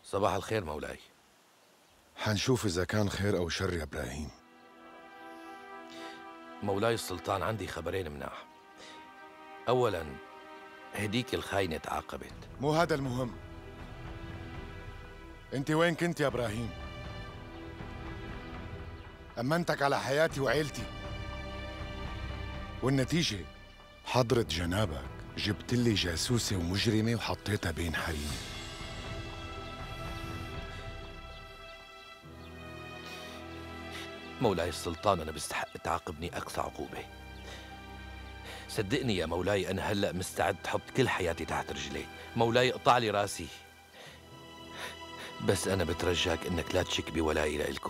صباح الخير مولاي. حنشوف إذا كان خير أو شر يا إبراهيم. مولاي السلطان، عندي خبرين مناح. أولاً، هديك الخاينة تعاقبت. مو هذا المهم. أنت وين كنت يا إبراهيم؟ أمنتك على حياتي وعيلتي، والنتيجة حضرة جنابك جبت لي جاسوسة ومجرمة وحطيتها بين حريمي. مولاي السلطان، أنا بستحق تعاقبني أقصى عقوبة. صدقني يا مولاي، أنا هلأ مستعد أحط كل حياتي تحت رجلي. مولاي اقطع لي راسي، بس أنا بترجاك إنك لا تشك بولائي لإلكن.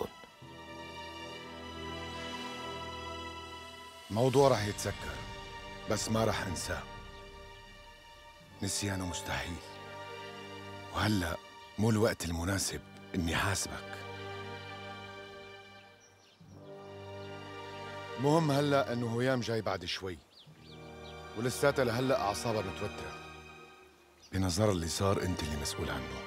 موضوع رح يتسكر، بس ما رح انساه. نسيانه مستحيل، وهلأ مو الوقت المناسب إني حاسبك. مهم هلأ إنه هيام جاي بعد شوي، ولساتها لهلأ أعصابها متوترة. بنظر اللي صار أنت اللي مسؤول عنه.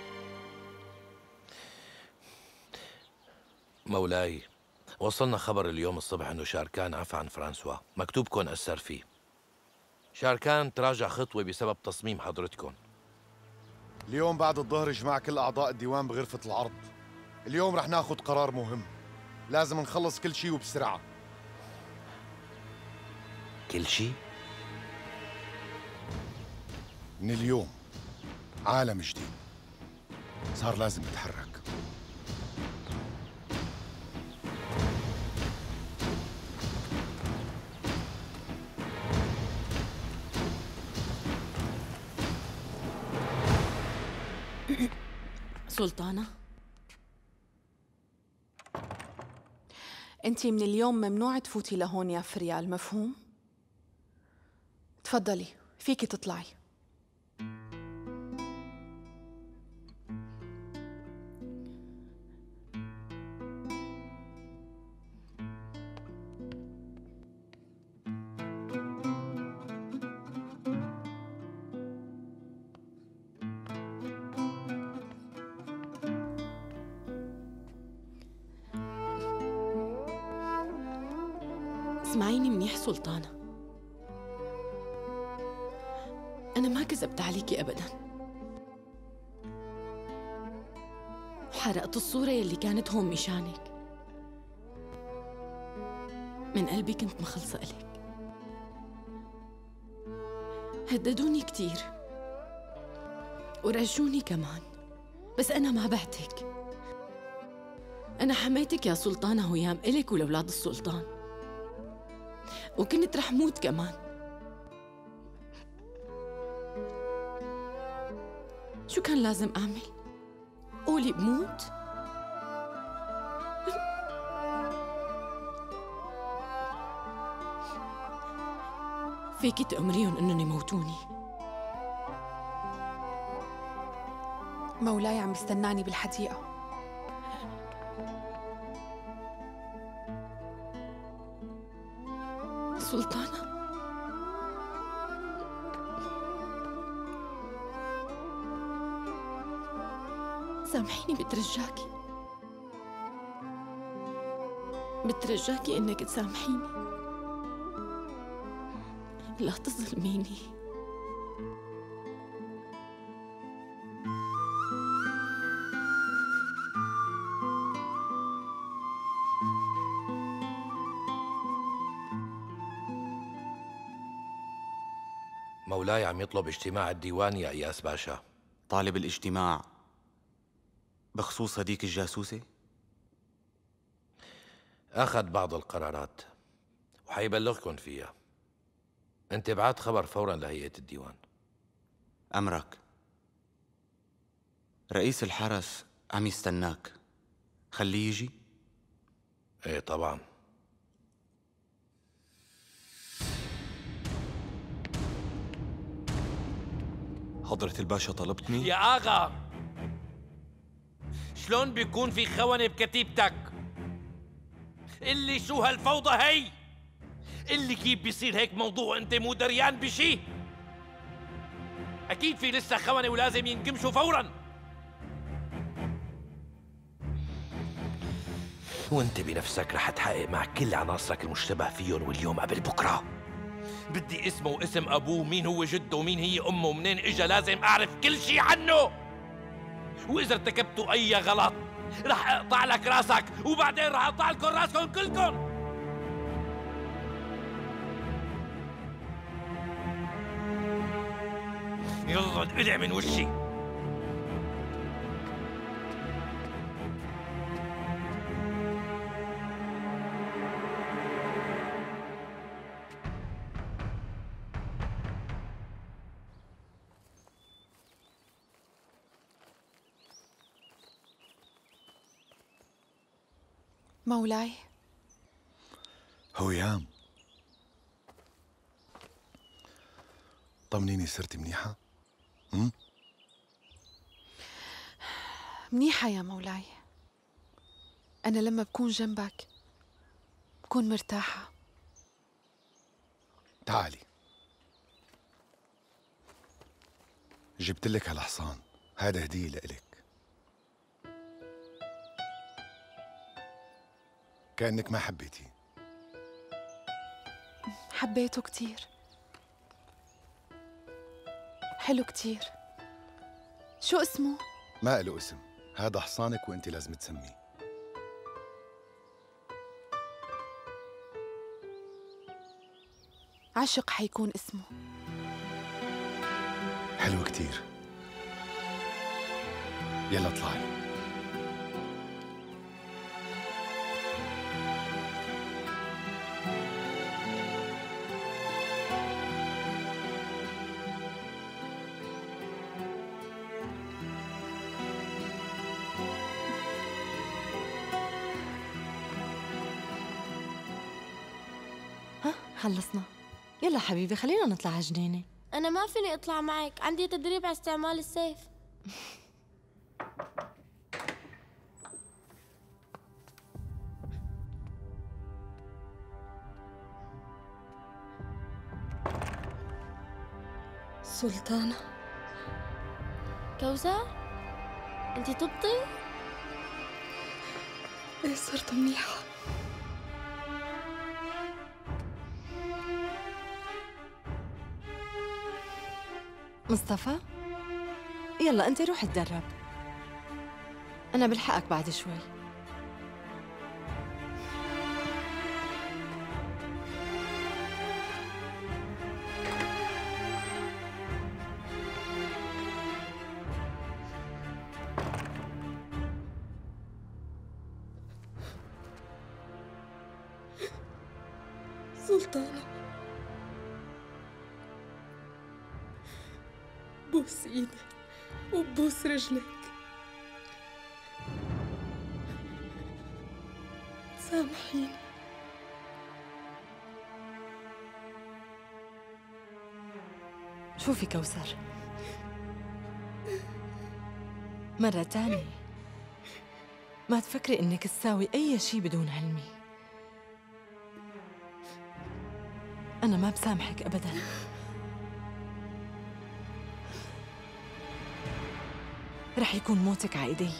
مولاي، وصلنا خبر اليوم الصبح انه شاركان عفى عن فرانسوا، مكتوب كون اثر فيه. شاركان تراجع خطوة بسبب تصميم حضرتكم. اليوم بعد الظهر اجمع كل أعضاء الديوان بغرفة العرض. اليوم رح ناخد قرار مهم، لازم نخلص كل شيء وبسرعة. كل شيء؟ من اليوم عالم جديد، صار لازم نتحرك. سلطانة، انتي من اليوم ممنوع تفوتي لهون يا فريال، مفهوم؟ تفضلي، فيكي تطلعي. اسمعيني منيح سلطانة، أنا ما كذبت عليكي أبداً، وحرقت الصورة يلي كانت هون مشانك. من قلبي كنت مخلصة إلك. هددوني كتير ورجوني كمان، بس أنا ما بعتك. أنا حميتك يا سلطانة هيام، إلك ولأولاد السلطان، وكنت رح موت كمان. شو كان لازم أعمل؟ قولي بموت؟ فيكي تأمريهم إنهم يموتوني. مولاي عم يستناني بالحديقة. سلطانة، سامحيني، بترجاكي إنك تسامحيني، لا تظلميني. مولاي عم يطلب اجتماع الديوان يا إياس باشا. طالب الاجتماع بخصوص هديك الجاسوسة؟ أخذ بعض القرارات وحيبلغكم فيها. أنت ابعت خبر فوراً لهيئة الديوان. أمرك. رئيس الحرس عم يستناك، خليه يجي. إيه طبعاً. حضرة الباشا طلبتني؟ يا آغا، شلون بيكون في خونة بكتيبتك؟ اللي شو هالفوضى هي؟ اللي كيف بيصير هيك موضوع انت مو دريان بشي؟ اكيد في لسه خونة ولازم ينقمشوا فورا. وانت بنفسك رح تحقق مع كل عناصرك المشتبه فيهم واليوم قبل بكره. بدي اسمه واسم ابوه، مين هو جده ومين هي امه ومنين اجا، لازم اعرف كل شي عنه. واذا ارتكبتوا اي غلط رح اقطع لك راسك، وبعدين رح اقطع لكم راسكم كلكم. يلا انقلع من وشي. مولاي، هويام، طمنيني، صرتي منيحة؟ منيحة يا مولاي. أنا لما بكون جنبك بكون مرتاحة. تعالي، جبت لك هالحصان، هذا هدية لإلك. كأنك ما حبيتي. حبيته كتير، حلو كتير. شو اسمه؟ ما له اسم، هذا حصانك وانت لازم تسميه. عشق حيكون اسمه. حلو كتير. يلا اطلعي. خلصنا. يلا حبيبي خلينا نطلع على جنينة. أنا ما فيني أطلع معك، عندي تدريب على استعمال السيف. سلطانة. كوثر؟ أنتِ تبطي؟ ايه صرت منيحة. مصطفى يلا انت روح اتدرب، انا بلحقك بعد شوي. سلطانة، بوس ايدك وبوس رجلك، سامحيني. شوفي كوثر، مرة تانية ما تفكري انك تساوي اي شي بدون علمي. انا ما بسامحك ابدا. رح يكون موتك على ايدي.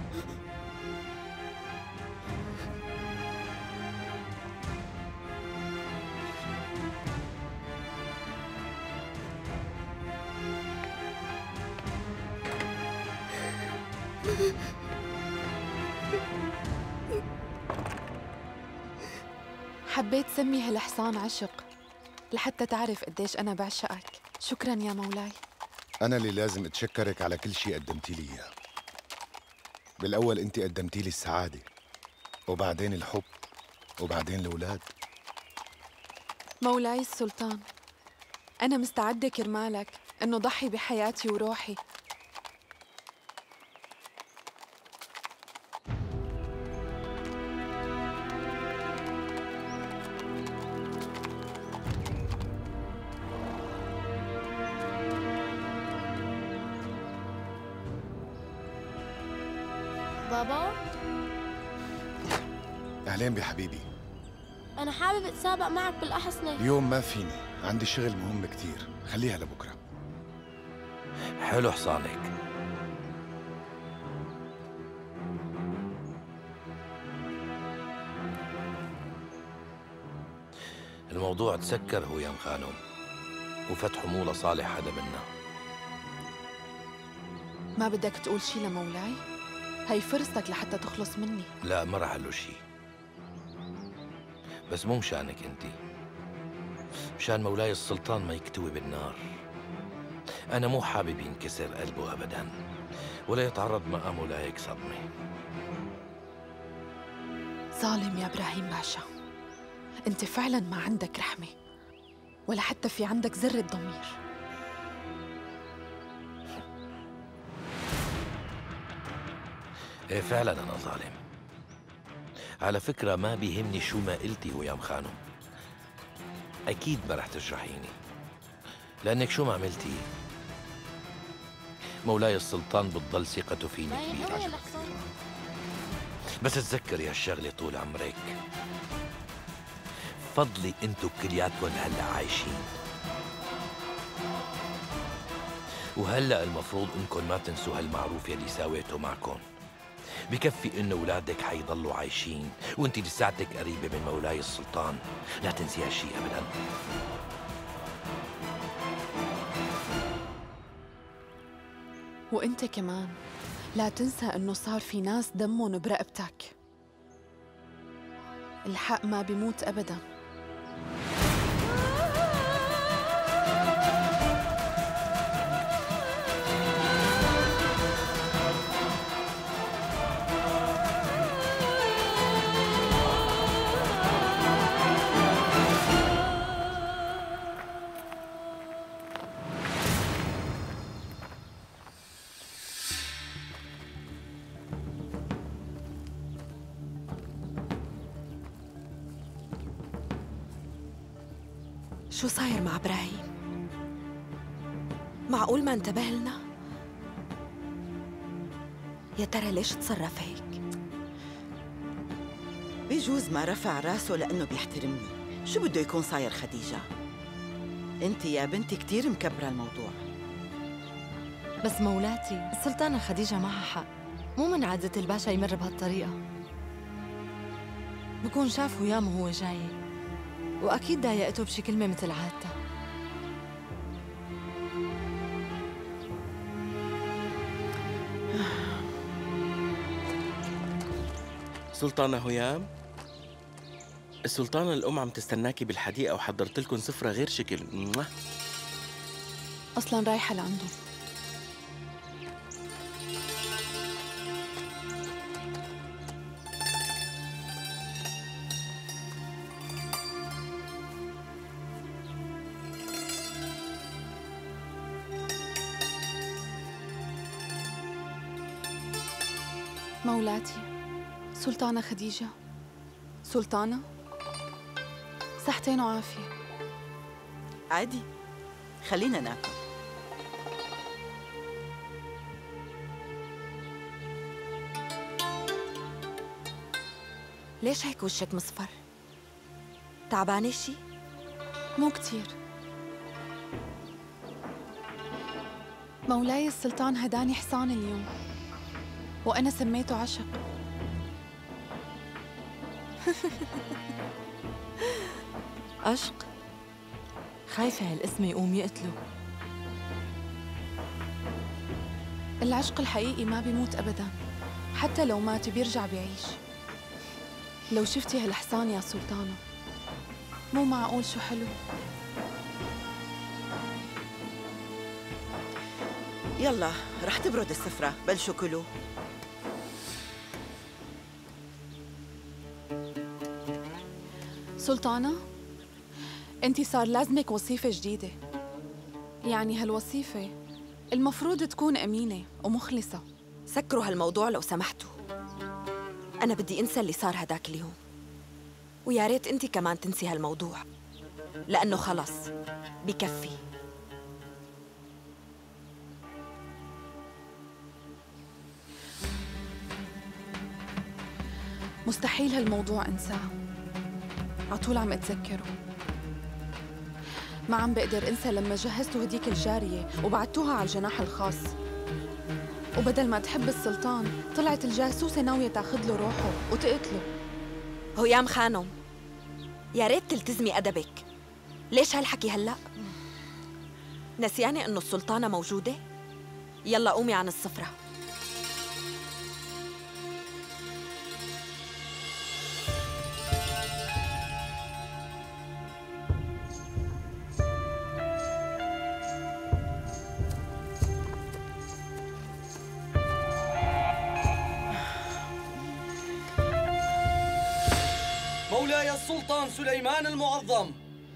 حبيت سمي هالحصان عشق لحتى تعرف قديش أنا بعشقك. شكراً يا مولاي. أنا اللي لازم أتشكرك على كل شيء قدمتي لي إياه. بالأول أنت قدمتي لي السعادة، وبعدين الحب، وبعدين الأولاد. مولاي السلطان، أنا مستعدة كرمالك إنه ضحي بحياتي وروحي. بابا، أهلين بحبيبي. أنا حابب أتسابق معك بالأحصنة. اليوم ما فيني، عندي شغل مهم كتير، خليها لبكرة. حلو حصانك. الموضوع تسكر هو يا خانم، وفتحه مو لصالح حدا منا. ما بدك تقول شي لمولاي؟ هي فرصتك لحتى تخلص مني. لا ما رح له شي، بس مو مشانك انت، مشان مولاي السلطان ما يكتوي بالنار. انا مو حابب ينكسر قلبه ابدا، ولا يتعرض مقامه لايك صدمه. ظالم يا ابراهيم باشا، انت فعلا ما عندك رحمه، ولا حتى في عندك ذره ضمير. ايه فعلا انا ظالم. على فكره ما بيهمني شو ما قلتي ويا خانم، اكيد ما رح تجرحيني، لانك شو ما عملتي مولاي السلطان بتضل ثقته فيني كبيره. بس تذكري هالشغله طول عمرك، فضلي انتو كلياتكم هلا عايشين، وهلا المفروض انكم ما تنسوا هالمعروف يلي ساويته معكم. بكفي انه اولادك حيضلوا عايشين وانت لساتك قريبه من مولاي السلطان، لا تنسي هالشيء ابدا. وانت كمان لا تنسى انه صار في ناس دمهم برقبتك. الحق ما بيموت ابدا. شو صاير مع إبراهيم؟ معقول ما انتبه لنا؟ يا ترى ليش تصرف هيك؟ بيجوز ما رفع راسه لأنه بيحترمني. شو بده يكون صاير خديجة؟ انت يا بنتي كتير مكبرة الموضوع. بس مولاتي السلطانة خديجة معها حق، مو من عادة الباشا يمر بهالطريقة. بكون شاف ويام وهو جاي، وأكيد ضايقته بشي كلمة مثل عادته. سلطانة هيام، السلطانة الأم عم تستناكي بالحديقة وحضرت لكم سفرة غير شكل. أصلاً رايحة لعنده. مولاتي سلطانة خديجة. سلطانة، صحتين وعافية. عادي، خلينا ناكل. ليش هيك وشك مصفر؟ تعبانة شي؟ مو كتير. مولاي السلطان هداني حصان اليوم، وأنا سميته عشق. عشق؟ خايفة هالاسم يقوم يقتله. العشق الحقيقي ما بيموت أبداً، حتى لو مات بيرجع بيعيش. لو شفتي هالحصان يا سلطانة، مو معقول شو حلو. يلا رح تبرد السفرة، بلشوا كلوا. سلطانة، انتي صار لازمك وظيفة جديدة. يعني هالوظيفة المفروض تكون أمينة ومخلصة. سكروا هالموضوع لو سمحتوا. أنا بدي أنسى اللي صار هداك اليوم، ويا ريت أنتي كمان تنسي هالموضوع، لأنه خلص بكفي. مستحيل هالموضوع انساه، عطول عم اتذكره. ما عم بقدر انسى لما جهزتوا هديك الجارية وبعتوها على الجناح الخاص، وبدل ما تحب السلطان طلعت الجاسوسة ناوية تاخذ له روحه وتقتله. هيام خانم، يا ريت تلتزمي أدبك. ليش هالحكي هلأ؟ نسيانة إنه السلطانة موجودة؟ يلا قومي عن السفرة. مولاي السلطان سليمان المعظم،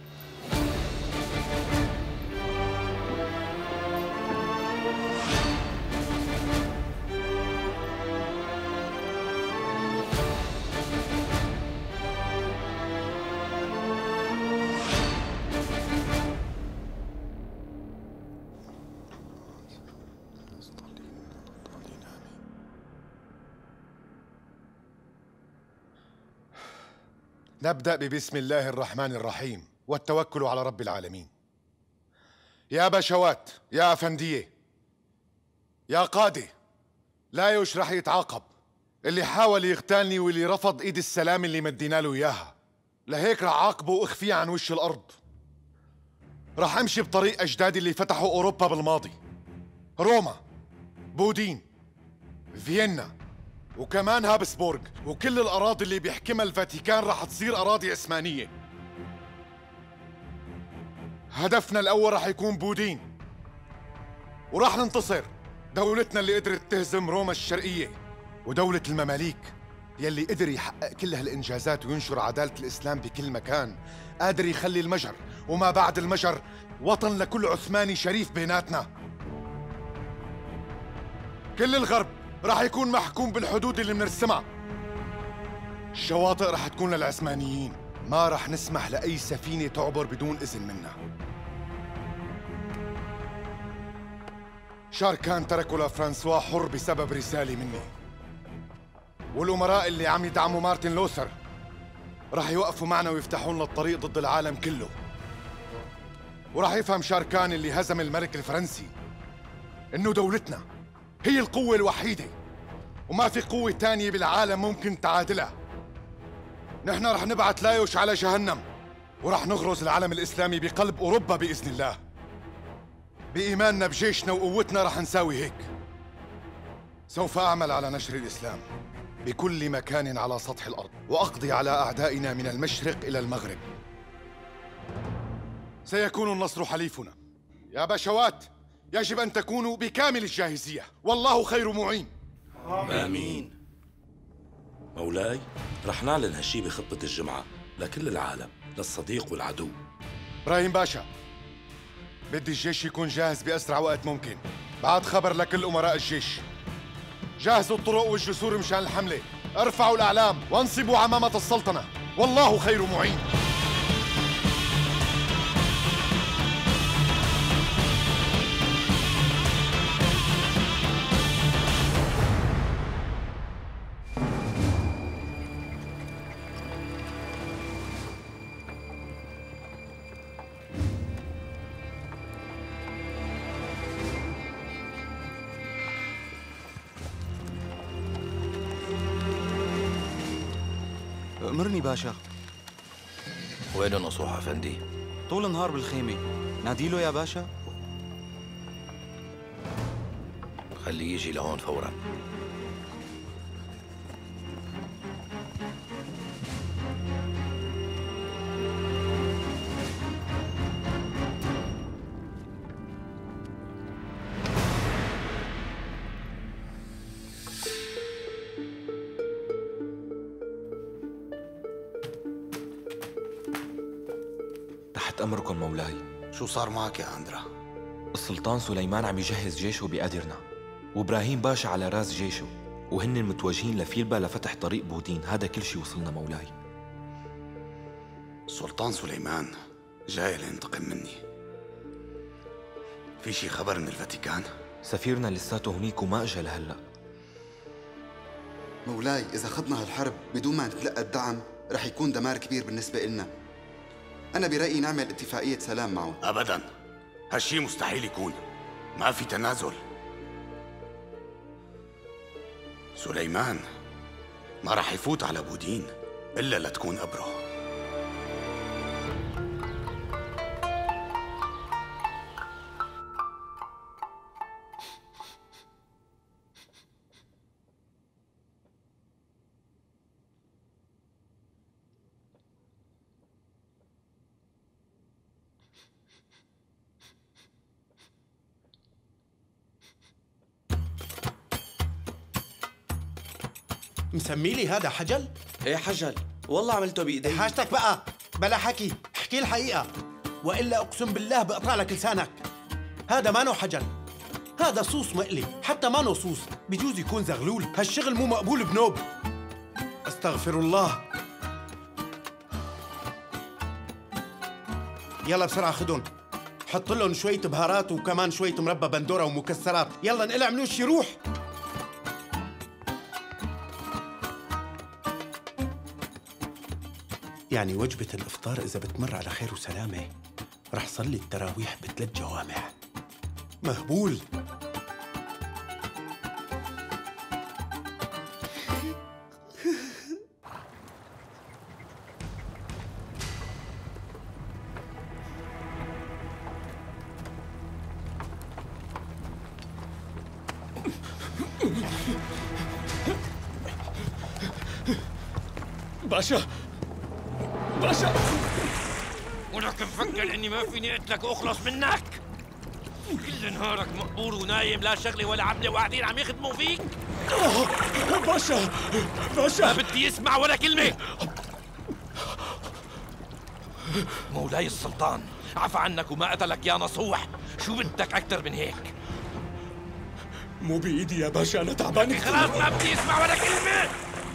نبدأ ببسم الله الرحمن الرحيم والتوكل على رب العالمين. يا بشوات، يا أفندية، يا قادة، لايوش رح يتعاقب. اللي حاول يغتالني واللي رفض ايد السلام اللي مدينا له اياها، لهيك رح عاقبه واخفيه عن وش الارض. رح امشي بطريق اجدادي اللي فتحوا اوروبا بالماضي، روما، بودين، فيينا، وكمان هابسبورغ، وكل الأراضي اللي بيحكمها الفاتيكان رح تصير أراضي عثمانية. هدفنا الأول رح يكون بودين، ورح ننتصر. دولتنا اللي قدرت تهزم روما الشرقية، ودولة المماليك يلي قدر يحقق كل هالإنجازات وينشر عدالة الإسلام بكل مكان، قادر يخلي المجر وما بعد المجر وطن لكل عثماني شريف بيناتنا. كل الغرب رح يكون محكوم بالحدود اللي بنرسمها. الشواطئ رح تكون للعثمانيين، ما رح نسمح لأي سفينة تعبر بدون إذن منا. شاركان تركوا لفرانسوا حر بسبب رسالة مني، والأمراء اللي عم يدعموا مارتن لوثر رح يوقفوا معنا ويفتحوا لنا الطريق ضد العالم كله. ورح يفهم شاركان اللي هزم الملك الفرنسي إنه دولتنا هي القوة الوحيدة، وما في قوة تانية بالعالم ممكن تعادلها. نحن رح نبعث لايوش على جهنم، ورح نغرز العلم الإسلامي بقلب أوروبا بإذن الله. بإيماننا بجيشنا وقوتنا رح نساوي هيك. سوف أعمل على نشر الإسلام بكل مكان على سطح الأرض، وأقضي على أعدائنا من المشرق إلى المغرب. سيكون النصر حليفنا. يا بشوات، يجب أن تكونوا بكامل الجاهزية، والله خير معين. آمين. مولاي، رح نعلن هالشي بخطبة الجمعة لكل العالم، للصديق والعدو. إبراهيم باشا، بدي الجيش يكون جاهز بأسرع وقت ممكن. بعد خبر لكل أمراء الجيش. جهزوا الطرق والجسور مشان الحملة، ارفعوا الأعلام وانصبوا عمامة السلطنة، والله خير معين. أمرني باشا. وين نصوح أفندي؟ طول النهار بالخيمة. ناديله يا باشا؟ خليه يجي لهون فوراً. تحت أمركم مولاي. شو صار معك يا أندرا؟ السلطان سليمان عم يجهز جيشه بأدرنا، وإبراهيم باشا على راس جيشه، وهن متوجهين لفيلبا لفتح طريق بودين. هذا كل شي وصلنا مولاي. السلطان سليمان جاي لينتقم مني. في شي خبر من الفاتيكان؟ سفيرنا لساته هنيك وما اجى لهلا. مولاي، إذا خضنا هالحرب بدون ما نتلقى الدعم رح يكون دمار كبير بالنسبة إلنا. أنا برأيي نعمل اتفاقية سلام معه. أبداً، هالشي مستحيل يكون. ما في تنازل. سليمان ما رح يفوت على بودين إلا لتكون قبره. مسمي لي هذا حجل؟ ايه حجل، والله عملته بايدي. حاجتك بقى، بلا حكي، احكي الحقيقة، وإلا أقسم بالله بقطع لك لسانك. هذا مانو حجل، هذا صوص مقلي، حتى مانو صوص، بجوز يكون زغلول، هالشغل مو مقبول بنوب. استغفر الله. يلا بسرعة خدهم، حط لهم شوية بهارات وكمان شوية مربى بندورة ومكسرات، يلا انقلع من وشي روح. يعني وجبة الإفطار إذا بتمر على خير وسلامة رح صلي التراويح ب3 جوامع. مهبول. باشا باشا، ولك مفكر اني ما فيني اقتلك واخلص منك؟ كل نهارك مقبور ونايم، لا شغله ولا عمله، وقاعدين عم يخدموا فيك. باشا باشا، ما بدي اسمع ولا كلمه. مولاي السلطان عفى عنك وما قتلك يا نصوح، شو بدك اكثر من هيك؟ مو بايدي يا باشا، انا تعبان. خلاص ما بدي اسمع ولا كلمه.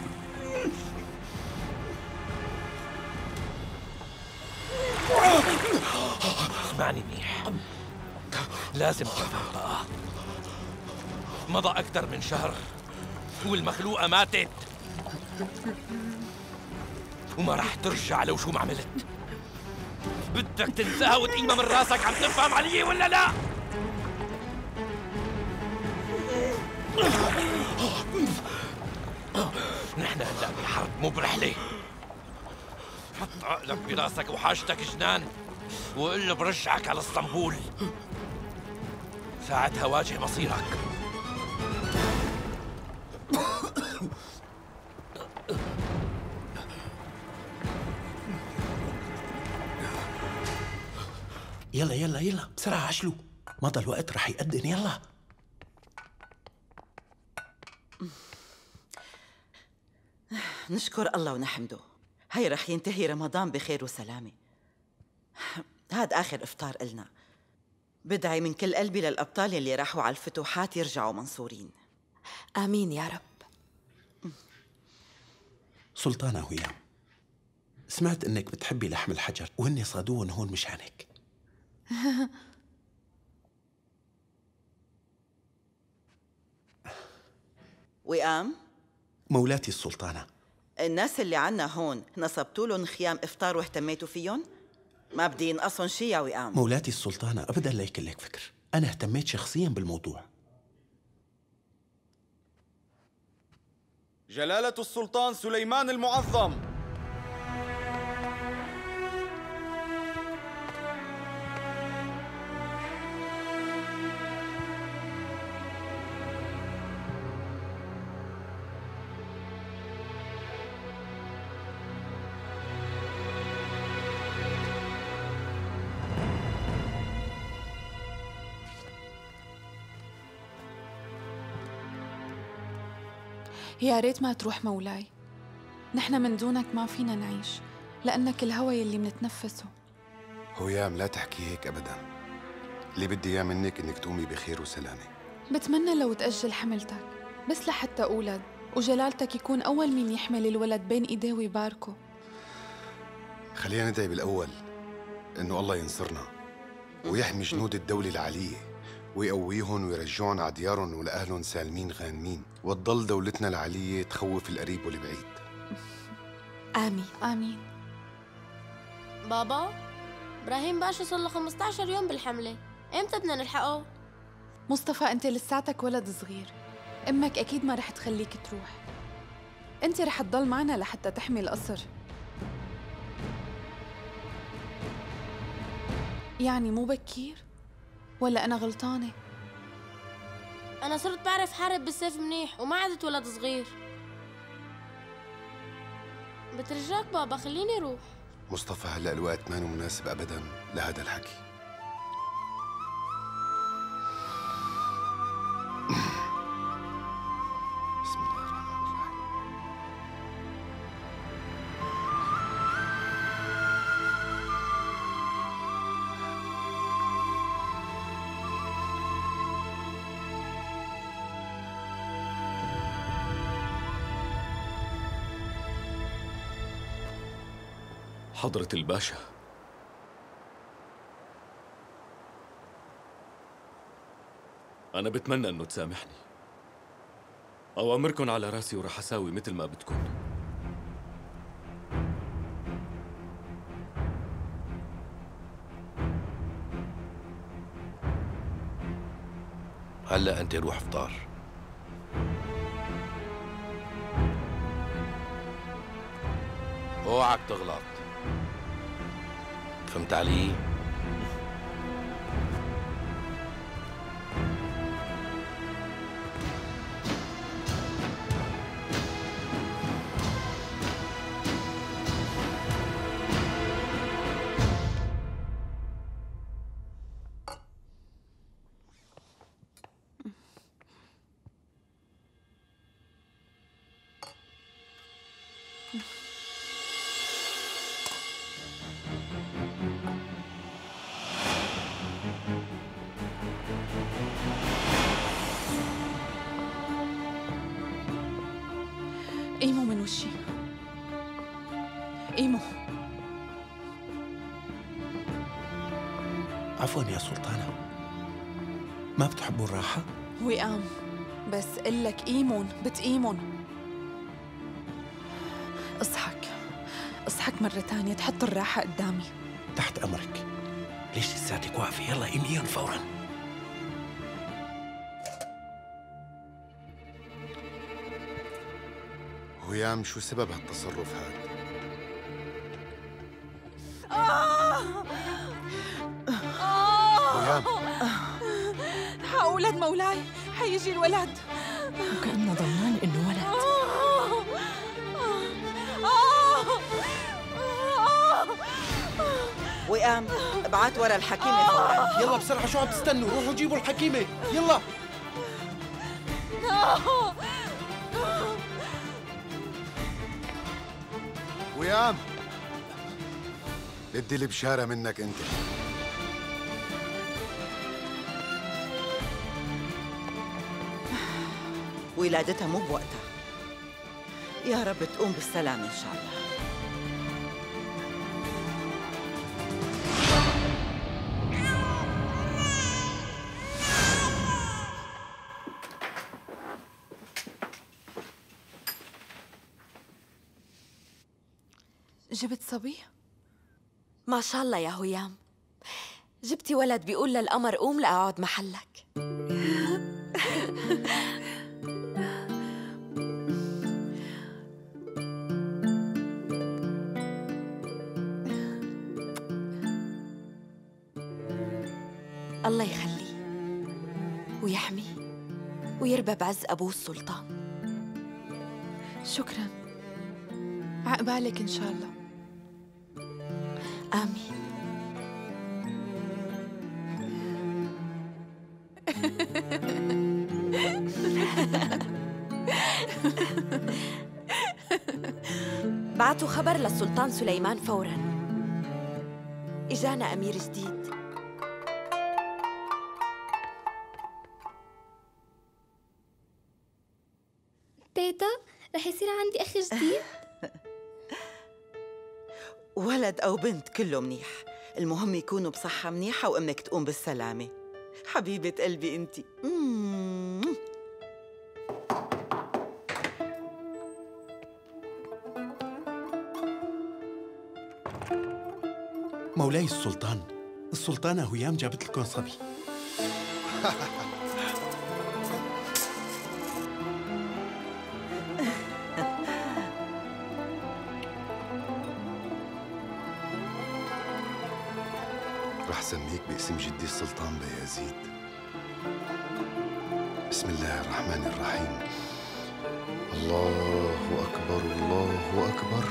اسمعني منيح، لازم تفهم بقى، مضى أكثر من شهر والمخلوقة ماتت وما رح ترجع لو شو ما عملت. بدك تنساها وتقيمها من راسك، عم تفهم علي ولا لا؟ نحن هلا بحرب مو برحلة. حط عقلك براسك وحاجتك جنان وقل له برجعك على اسطنبول، ساعتها واجه مصيرك. يلا يلا يلا بسرعة عشلو، مضى الوقت رح يأذن. يلا نشكر الله ونحمده، هي رح ينتهي رمضان بخير وسلامة. هاد آخر إفطار إلنا. بدعي من كل قلبي للأبطال اللي راحوا على الفتوحات يرجعوا منصورين. آمين يا رب. سلطانة هيام، سمعت إنك بتحبي لحم الحجر وهن صادوهم هون مشانك. وئام، مولاتي السلطانة، الناس اللي عنا هون نصبتوا لهم خيام إفطار واهتميتوا فيهم؟ ما بدي ينقصهم شي يا وئام. مولاتي السلطانة أبداً لا يكن لك فكر، أنا اهتميت شخصياً بالموضوع. جلالة السلطان سليمان المعظم. يا ريت ما تروح مولاي، نحن من دونك ما فينا نعيش، لأنك الهوى يلي منتنفسه. هيام لا تحكي هيك أبداً، اللي بدي إياه منك إنك تقومي بخير وسلامة. بتمنى لو تأجل حملتك بس لحتى أولد وجلالتك يكون أول مين يحمل الولد بين إيديه ويباركه. خلينا ندعي بالأول إنه الله ينصرنا ويحمي جنود الدولة العلية ويقويهم ويرجعهم على ديارهم ولأهلهم سالمين غانمين، وتضل دولتنا العلية تخوف القريب والبعيد. آمين آمين. بابا، إبراهيم باشا صار له 15 يوم بالحملة، إمتى بدنا نلحقه؟ مصطفى أنت لساتك ولد صغير، أمك أكيد ما رح تخليك تروح، أنت رح تضل معنا لحتى تحمي القصر. يعني مو بكير؟ ولا أنا غلطانة؟ أنا صرت بعرف حارب بالسيف منيح وما عدت ولد صغير. بترجاك بابا خليني روح. مصطفى هلأ الوقت ما مناسب أبداً لهذا الحكي. بسم الله الرحمن الرحيم. حضرة الباشا، أنا بتمنى إنه تسامحني. أوامركن على راسي ورح أساوي مثل ما بدكن. هلا أنت روح افطر. اوعك تغلط، فهمت علي؟ إيمو من وشي، إيمو. عفوا يا سلطانة، ما بتحبوا الراحة؟ وئام، بس قلك إيمون بتقيمون. اصحك مرة تانية تحط الراحة قدامي. تحت أمرك. ليش لساتك واقفة؟ يلا قيميهم فوراً. هيام، شو سبب هالتصرف هذا؟ هيام، حأولد مولاي، حيجي الولد. وكأنه ضمنان إنه ولد. وئام، ابعت ورا الحكيمة فورا. يلا بسرعة، شو عم تستنوا؟ روحوا جيبوا الحكيمة، يلا. ويام، بدي البشارة منك أنت. ولادتها مو بوقتها. يا رب تقوم بالسلامة إن شاء الله. جبت صبي؟ ما شاء الله يا هيام، جبتي ولد بيقول للقمر قوم لأقعد محلك. الله يخليه ويحميه ويربى بعز أبوه السلطان. شكراً، عقبالك إن شاء الله. آمين. بعتوا خبر للسلطان سليمان فوراً، إجانا أمير جديد. تيتا، رح يصير عندي أخ جديد؟ ولد أو بنت كله منيح، المهم يكونوا بصحة منيحة وأمك تقوم بالسلامة. حبيبة قلبي أنتي. مولاي السلطان، السلطانة هيام جابت لكم صبي. رح سميك باسم جدي السلطان بايزيد. بسم الله الرحمن الرحيم. الله أكبر، الله أكبر،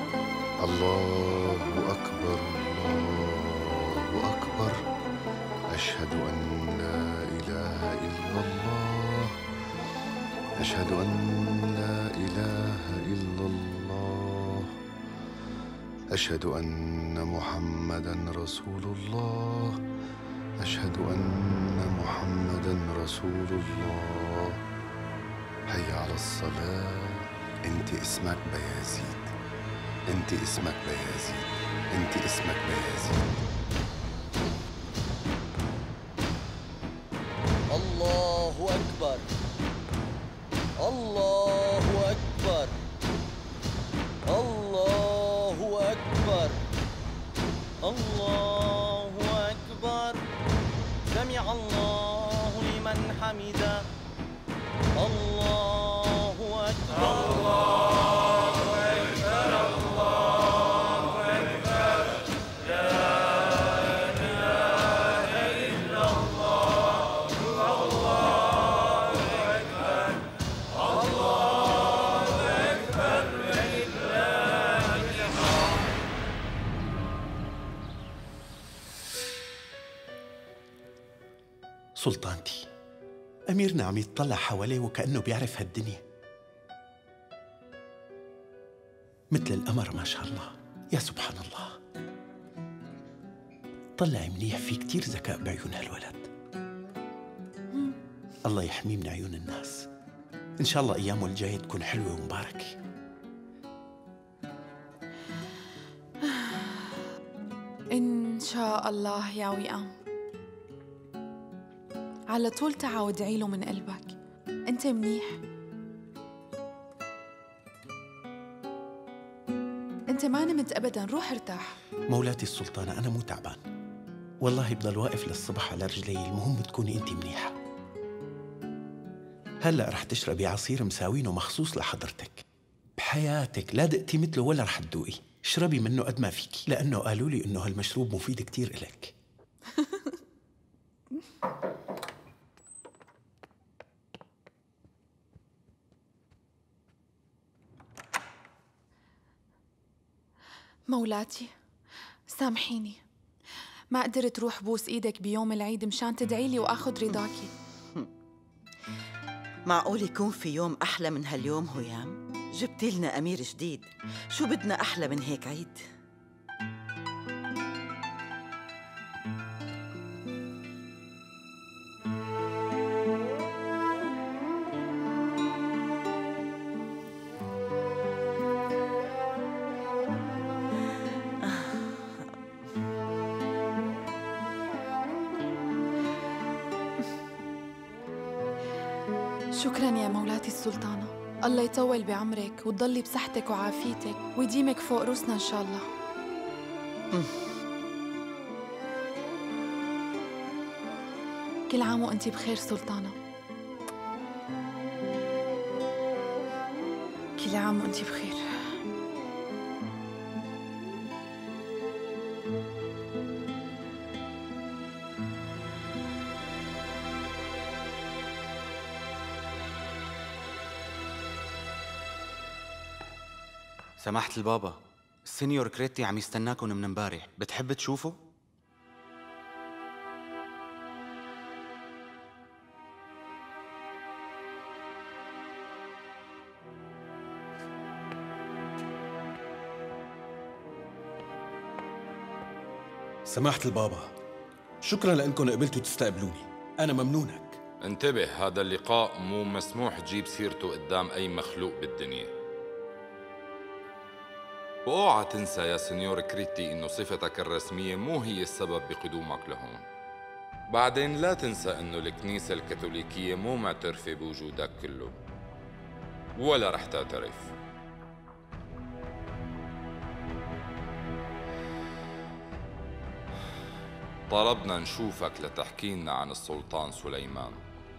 الله أكبر، الله أكبر. أشهد أن لا إله إلا الله، أشهد أن لا إله إلا الله، أشهد أن محمداً رسول الله، أشهد أن محمداً رسول الله. هيا على الصلاة. أنت اسمك بايزيد، انت اسمك بيازيد، انت اسمك بيازيد. الله أكبر، الله أكبر، الله أكبر، الله أكبر. سمع الله لمن حمده. الله أكبر، الله أكبر، الله أكبر. لا إله إلا الله، الله أكبر، الله أكبر لله الحمد. سلطانتي، أميرنا عم يتطلع حواليه وكأنه بيعرف هالدنيا، مثل القمر ما شاء الله. يا سبحان الله، طلعي منيح، في كتير ذكاء بعيون هالولد. الله يحميه من عيون الناس. إن شاء الله أيامه الجاية تكون حلوة ومباركة. إن شاء الله يا وئام. على طول تعا وادعي له من قلبك. أنت منيح؟ أنت ما نمت أبداً، روح ارتاح. مولاتي السلطانة، أنا مو تعبان والله، بضل واقف للصبح على رجلي. المهم تكوني أنت منيحة. هلأ رح تشربي عصير مساوينه مخصوص لحضرتك. بحياتك لا دقتي مثله ولا رح تدوقي. اشربي منه قد ما فيكي، لأنه قالوا لي إنه هالمشروب مفيد كتير إلك. مولاتي سامحيني، ما قدرت روح بوس ايدك بيوم العيد مشان تدعي لي واخذ رضاكي. معقول يكون في يوم أحلى من هاليوم هيام؟ جبتي لنا أمير جديد، شو بدنا أحلى من هيك عيد؟ شكراً يا مولاتي السلطانة، الله يطول بعمرك وتضلي بصحتك وعافيتك ويديمك فوق روسنا إن شاء الله. كل عام وأنتي بخير سلطانة. كل عام وأنتي بخير. سماحة البابا، السينيور كريتي عم يستناكم من امبارح، بتحب تشوفه؟ سماحة البابا، شكرا لأنكم قبلتوا تستقبلوني، أنا ممنونك. انتبه، هذا اللقاء مو مسموح تجيب سيرته قدام أي مخلوق بالدنيا. واوعى تنسى يا سنيور كريتي إنه صفتك الرسمية مو هي السبب بقدومك لهون. بعدين لا تنسى إنه الكنيسة الكاثوليكية مو معترفة بوجودك كله، ولا رح تعترف. طلبنا نشوفك لتحكي لنا عن السلطان سليمان.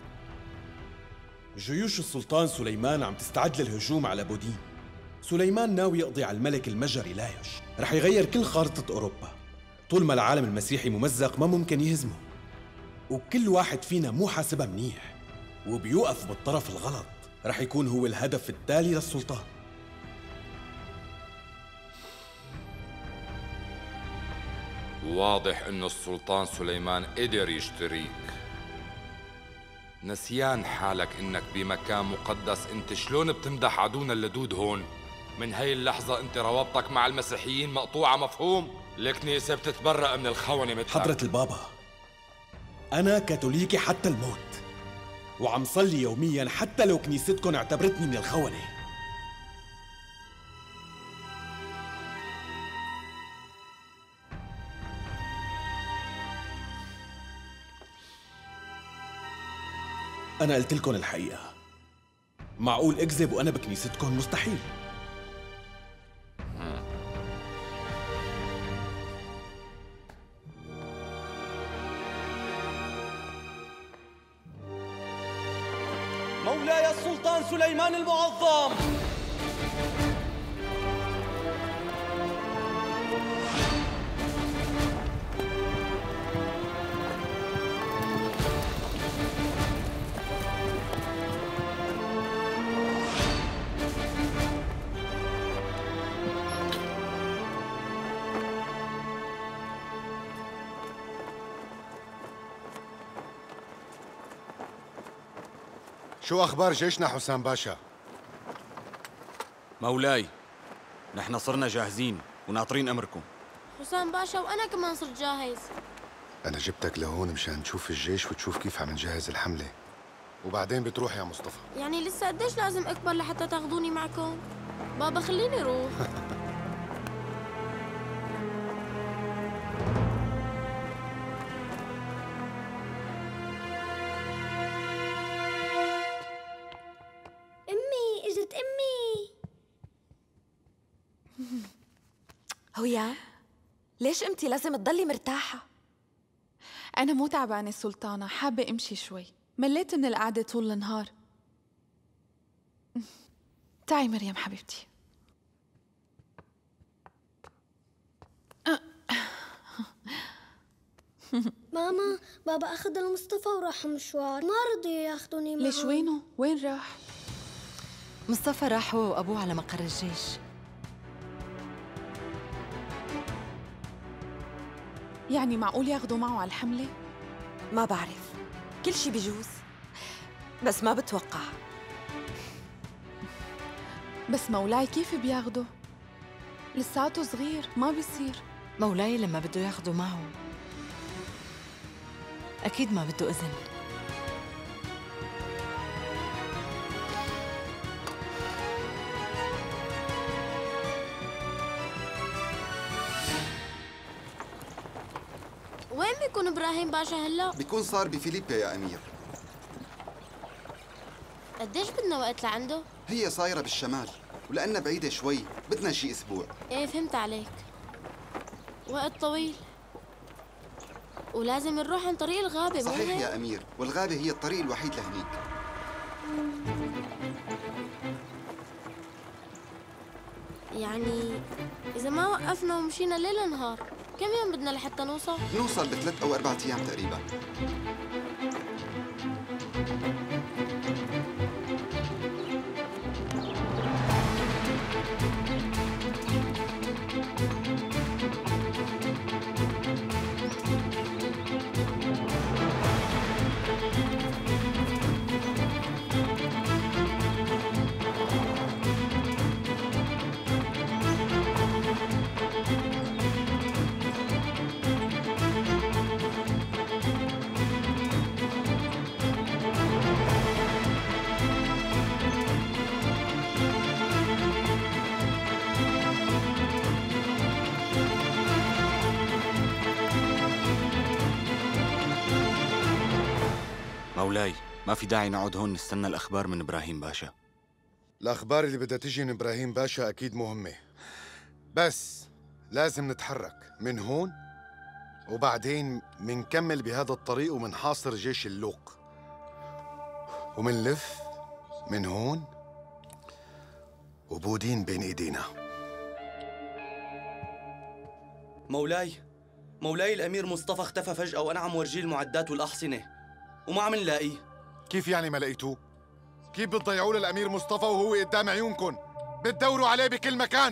جيوش السلطان سليمان عم تستعد للهجوم على بودين. سليمان ناوي يقضي على الملك المجري لايش، رح يغير كل خارطة أوروبا. طول ما العالم المسيحي ممزق ما ممكن يهزمه، وكل واحد فينا مو حاسبها منيح وبيوقف بالطرف الغلط، رح يكون هو الهدف التالي للسلطان. واضح إنه السلطان سليمان قدر يشتريك. نسيان حالك إنك بمكان مقدس. أنت شلون بتمدح عدونا اللدود هون؟ من هاي اللحظة أنت روابطك مع المسيحيين مقطوعة، مفهوم؟ الكنيسة بتتبرأ من الخونة مثلك. حضرة البابا، أنا كاثوليكي حتى الموت، وعم صلي يومياً حتى لو كنيستكم اعتبرتني من الخونة. أنا قلت لكم الحقيقة. معقول أكذب وأنا بكنيستكم؟ مستحيل. مولاي السلطان سليمان المعظم. شو أخبار جيشنا حسام باشا؟ مولاي، نحن صرنا جاهزين وناطرين أمركم. حسام باشا وأنا كمان صرت جاهز. أنا جبتك لهون مشان تشوف الجيش وتشوف كيف عم نجهز الحملة، وبعدين بتروح يا مصطفى. يعني لسه قديش لازم أكبر لحتى تاخذوني معكم؟ بابا خليني روح. اجت امي. هويا ليش قمتي؟ لازم تضلي مرتاحة. أنا مو تعبانة سلطانة، حابة أمشي شوي، مليت من القعدة طول النهار. تعي مريم حبيبتي. ماما بابا أخذ المصطفى وراح مشوار، ما رضي ياخذوني معهم. ليش وينه؟ وين راح؟ مصطفى راح هو وأبوه على مقر الجيش. يعني معقول ياخذوا معه على الحملة؟ ما بعرف، كل شي بيجوز، بس ما بتوقع. بس مولاي كيف بياخده؟ لساته صغير، ما بيصير. مولاي لما بده ياخده معه أكيد ما بده إذن. وين بيكون إبراهيم باشا هلا؟ بيكون صار بفيليبيا يا أمير. قديش بدنا وقت لعنده؟ هي صايرة بالشمال، ولأنها بعيدة شوي بدنا شي أسبوع. إيه فهمت عليك، وقت طويل، ولازم نروح عن طريق الغابة. صحيح يا أمير، والغابة هي الطريق الوحيد لهنيك. يعني إذا ما وقفنا ومشينا ليل نهار كم يوم بدنا لحتى نوصل؟ نوصل ب3 أو 4 أيام تقريبا. مولاي، ما في داعي نقعد هون نستنى الأخبار من إبراهيم باشا. الأخبار اللي بدها تجي من إبراهيم باشا أكيد مهمة، بس لازم نتحرك من هون، وبعدين منكمل بهذا الطريق ومنحاصر جيش اللوق، ومنلف من هون وبودين بين إيدينا. مولاي الأمير مصطفى اختفى فجأة وأنا عم ورجيه المعدات والأحصنة وما عم نلاقيه. كيف يعني ما لقيتوه؟ كيف بتضيعوا للأمير مصطفى وهو قدام عيونكم؟ بتدوروا عليه بكل مكان.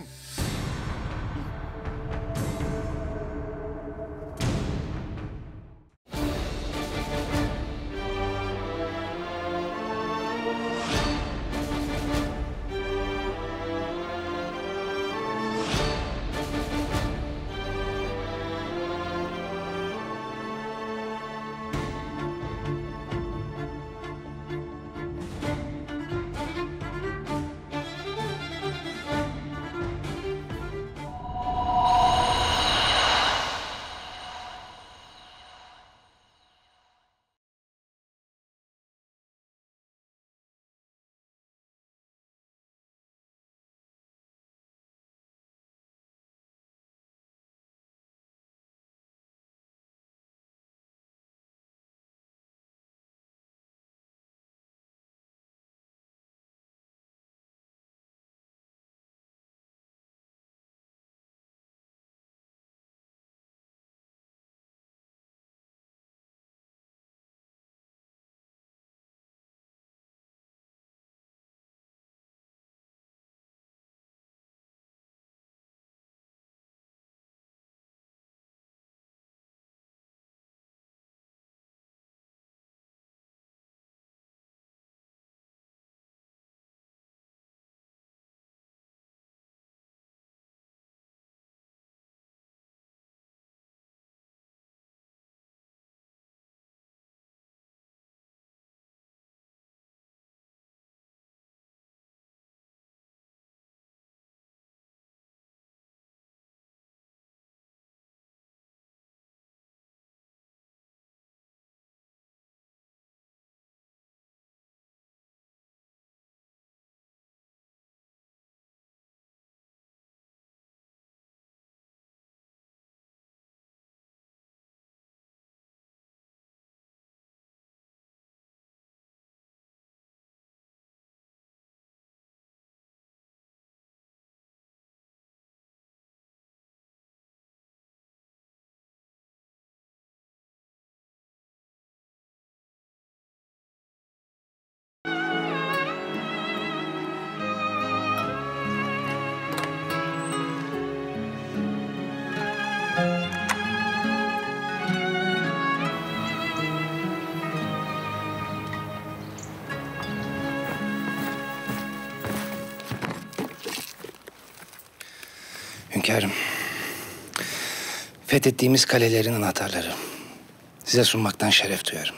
hünkârım. Fethettiğimiz kalelerin anahtarları. Size sunmaktan şeref duyarım.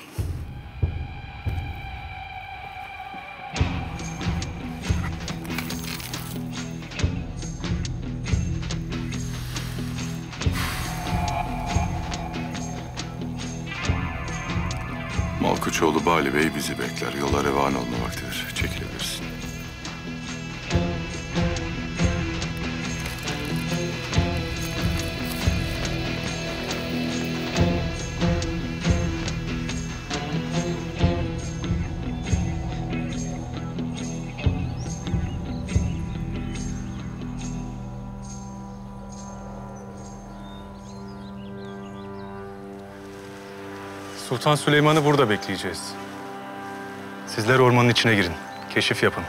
Malkuçoğlu Bali Bey bizi bekler. Yola revan olma vaktidir. Çekilebilirsin. Sultan Süleyman'ı burada bekleyeceğiz. Sizler ormanın içine girin. Keşif yapın.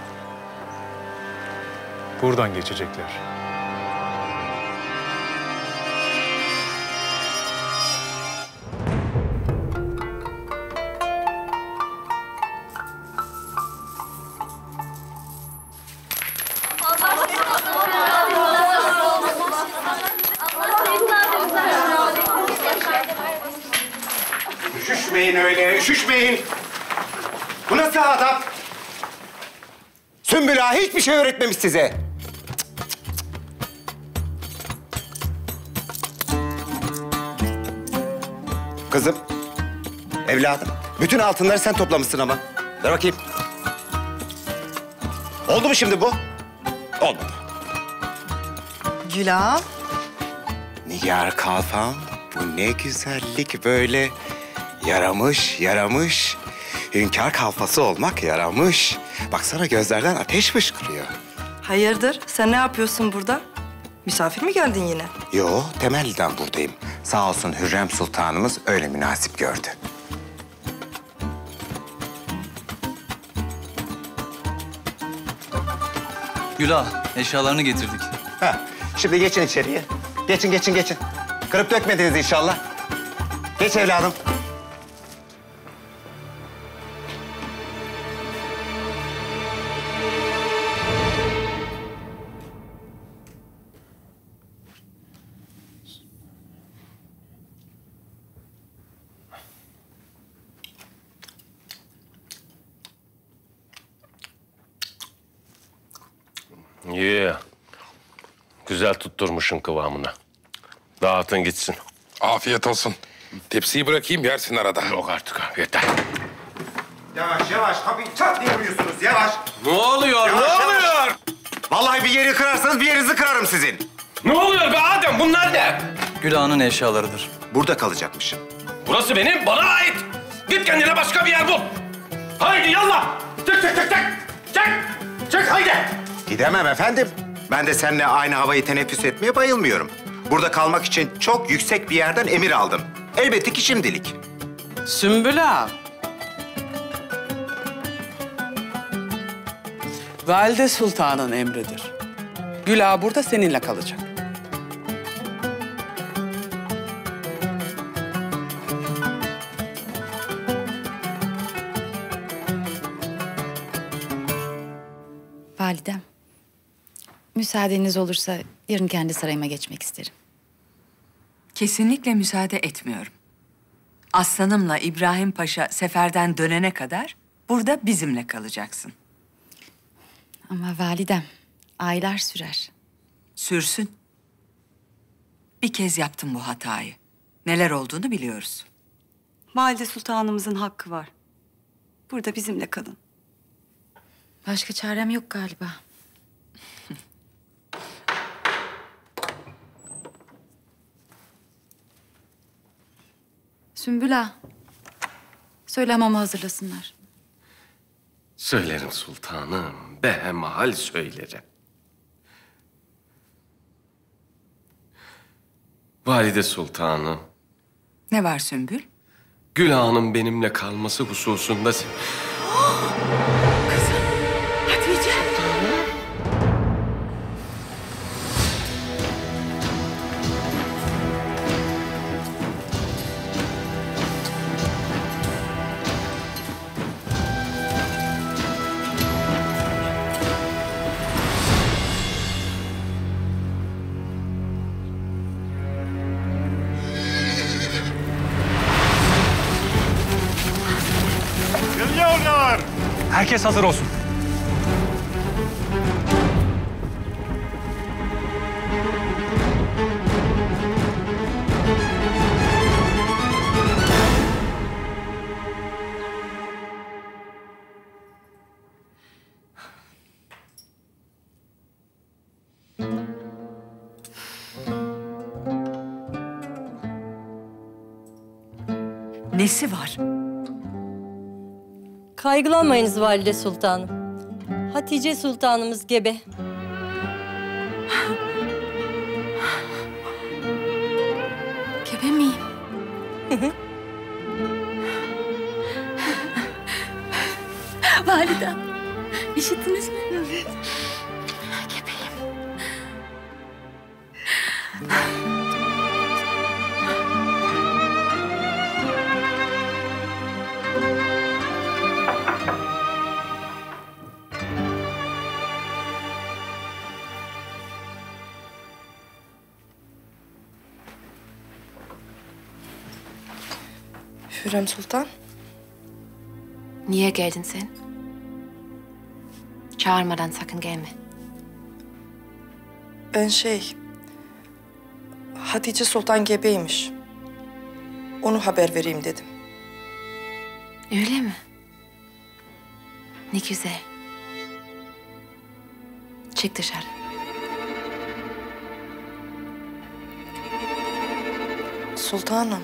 Buradan geçecekler. Üşüşmeyin öyle, üşüşmeyin. Bu nasıl adam? Sümbül Ağa hiçbir şey öğretmemiş size. Kızım, evladım, bütün altınları sen toplamışsın ama. Ver bakayım. Oldu mu şimdi bu? Olmadı. Gülağım. Nigar Kalfam, bu ne güzellik böyle. Yaramış, yaramış. Hünkâr kalfası olmak yaramış. Baksana gözlerden ateş fışkırıyor. Hayırdır? Sen ne yapıyorsun burada? Misafir mi geldin yine? Yo, temelden buradayım. Sağ olsun Hürrem Sultanımız öyle münasip gördü. Gülah, eşyalarını getirdik. Ha, şimdi geçin içeriye. Geçin, geçin, geçin. Kırıp dökmediniz inşallah. Geç evladım. Güzel tutturmuşsun kıvamına. Dağıtın gitsin. Afiyet olsun. Tepsiyi bırakayım yersin arada. Yok artık abi, yeter. Yavaş, yavaş. Kapıyı çat diye vuruyorsunuz, yavaş. Ne oluyor, Yavaş, ne yavaş. oluyor? Vallahi bir yeri kırarsanız bir yerinizi kırarım sizin. Ne oluyor be Adem, bunlar ne? Gülağan'ın eşyalarıdır. Burada kalacakmış. Burası benim, bana ait. Git kendine başka bir yer bul. Haydi yallah. Çık, çık, çık, çık. Çık, çık haydi. Gidemem efendim. Ben de seninle aynı havayı teneffüs etmeye bayılmıyorum. Burada kalmak için çok yüksek bir yerden emir aldım. Elbette ki şimdilik. Sümbül Ağa. Valide Sultan'ın emridir. Gül Ağa burada seninle kalacak. Validem, müsaadeniz olursa yarın kendi sarayıma geçmek isterim. Kesinlikle müsaade etmiyorum. Aslanımla İbrahim Paşa seferden dönene kadar burada bizimle kalacaksın. Ama validem, aylar sürer. Sürsün. Bir kez yaptım bu hatayı. Neler olduğunu biliyoruz. Valide Sultanımızın hakkı var. Burada bizimle kalın. Başka çarem yok galiba. Sümbül Ağa, söyle hamamı hazırlasınlar. Söylerim sultanım, behemahal söylerim. Valide Sultanım, Ne var Sümbül? Gül Ağa'nın benimle kalması hususunda... Hatice! Herkes hazır olsun. Nesi var? Kaygılanmayınız Valide Sultanım. Hatice Sultanımız gebe. Gebe miyim? Validem, işittiniz mi? Gebeyim. Hürrem Sultan. Niye geldin sen? Çağırmadan sakın gelme. Ben Hatice Sultan gebeymiş. Onu haber vereyim dedim. Öyle mi? Ne güzel. Çık dışarı. Sultanım.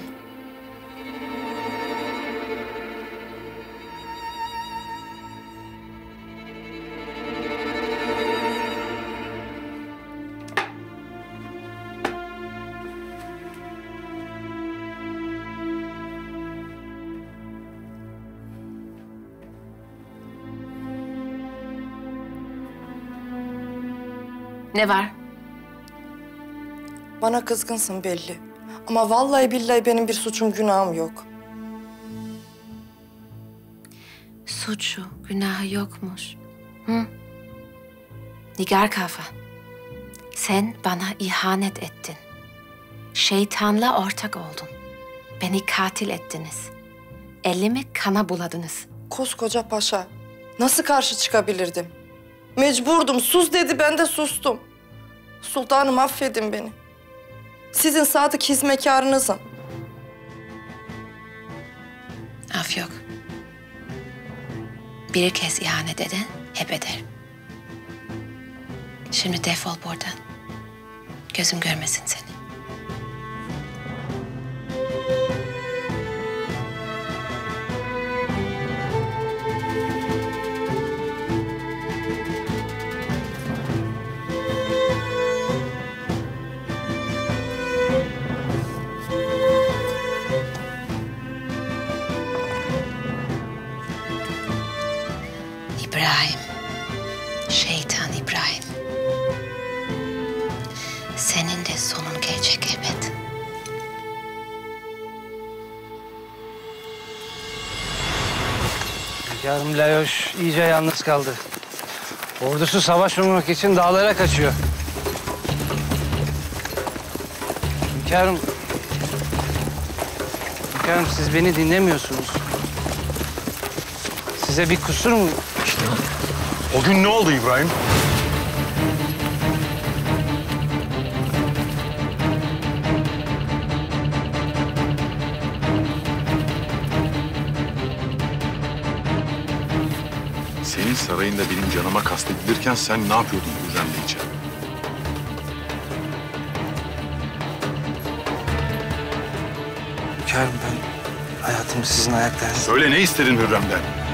Ne var? Bana kızgınsın belli. Ama vallahi billahi benim bir suçum, günahım yok. Suçu, günahı yokmuş. Hı? Nigar kafa. Sen bana ihanet ettin. Şeytanla ortak oldun. Beni katil ettiniz. Elimi kana buladınız. Koskoca paşa. Nasıl karşı çıkabilirdim? Mecburdum. Sus dedi, ben de sustum. Sultanım, affedin beni. Sizin sadık hizmetkarınızım. Af yok. Bir kez ihanet eden hep eder. Şimdi defol buradan. Gözüm görmesin seni. İbrahim, şeytan İbrahim. Senin de sonun gelecek elbet. Hünkârım Layoş iyice yalnız kaldı. Ordusu savaşmamak için dağlara kaçıyor. Hünkârım... Hünkârım siz beni dinlemiyorsunuz. Size bir kusur mu? O gün ne oldu İbrahim? Senin sarayında benim canıma kastedilirken sen ne yapıyordun Hürrem'le içeri? Hünkârım ben hayatımı sizin ayaklarınızda... Söyle, ne istedin Hürrem'den?